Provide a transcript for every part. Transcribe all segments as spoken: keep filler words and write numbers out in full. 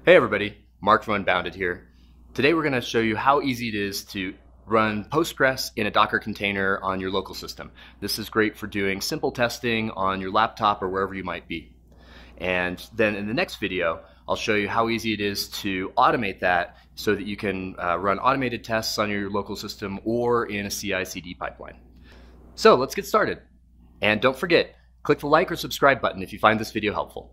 Hey everybody, Mark from Unbounded here. Today we're going to show you how easy it is to run Postgres in a Docker container on your local system. This is great for doing simple testing on your laptop or wherever you might be. And then in the next video, I'll show you how easy it is to automate that so that you can uh, run automated tests on your local system or in a C I C D pipeline. So let's get started. And don't forget, click the like or subscribe button if you find this video helpful.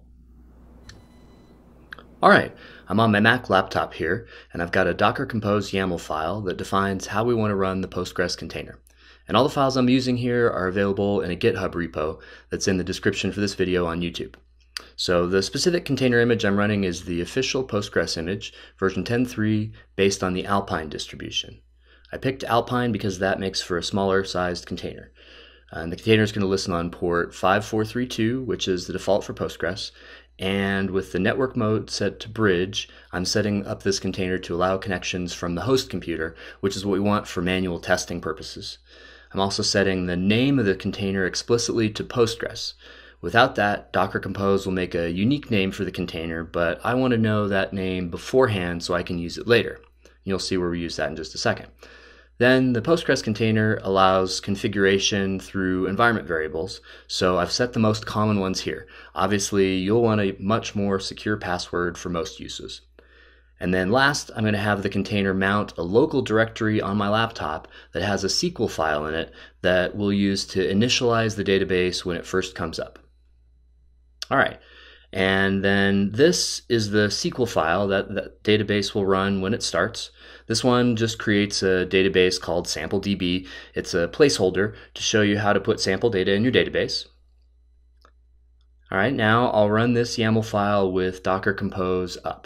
Alright, I'm on my Mac laptop here, and I've got a Docker Compose YAML file that defines how we want to run the Postgres container. And all the files I'm using here are available in a GitHub repo that's in the description for this video on YouTube. So the specific container image I'm running is the official Postgres image, version ten point three, based on the Alpine distribution. I picked Alpine because that makes for a smaller sized container. And the container is going to listen on port five four three two, which is the default for Postgres. And with the network mode set to bridge, I'm setting up this container to allow connections from the host computer, which is what we want for manual testing purposes. I'm also setting the name of the container explicitly to Postgres. Without that, Docker Compose will make a unique name for the container, but I want to know that name beforehand so I can use it later. You'll see where we use that in just a second. Then the Postgres container allows configuration through environment variables, so I've set the most common ones here. Obviously, you'll want a much more secure password for most uses. And then last, I'm going to have the container mount a local directory on my laptop that has a S Q L file in it that we'll use to initialize the database when it first comes up. All right. And then this is the S Q L file that the database will run when it starts. This one just creates a database called sample D B. It's a placeholder to show you how to put sample data in your database. All right, now I'll run this YAML file with Docker Compose up.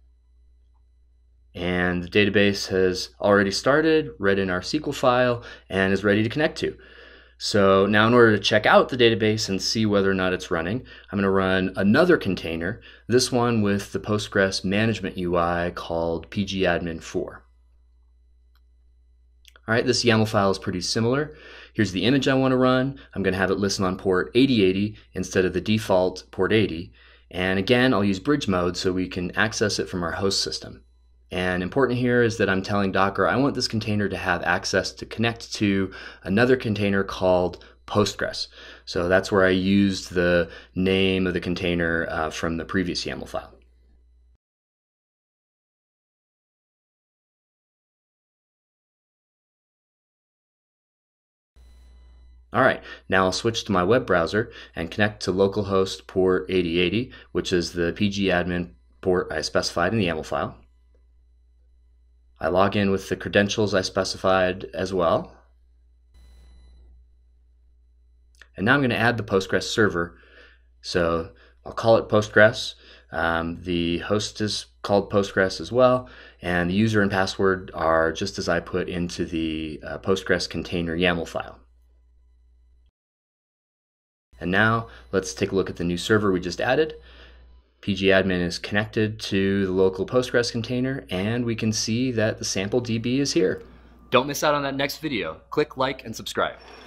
And the database has already started, read in our S Q L file, and is ready to connect to. So now in order to check out the database and see whether or not it's running, I'm going to run another container, this one with the Postgres management U I called P G admin four. All right, this YAML file is pretty similar. Here's the image I want to run. I'm going to have it listen on port eighty eighty instead of the default port eighty. And again, I'll use bridge mode so we can access it from our host system. And important here is that I'm telling Docker I want this container to have access to connect to another container called Postgres. So that's where I used the name of the container uh, from the previous YAML file. All right, now I'll switch to my web browser and connect to localhost port eighty eighty, which is the P G admin port I specified in the YAML file. I log in with the credentials I specified as well. And now I'm going to add the Postgres server. So I'll call it Postgres. Um, the host is called Postgres as well. And the user and password are just as I put into the uh, Postgres container YAML file. And now let's take a look at the new server we just added. P G admin is connected to the local Postgres container, and we can see that the sample D B is here. Don't miss out on that next video. Click like and subscribe.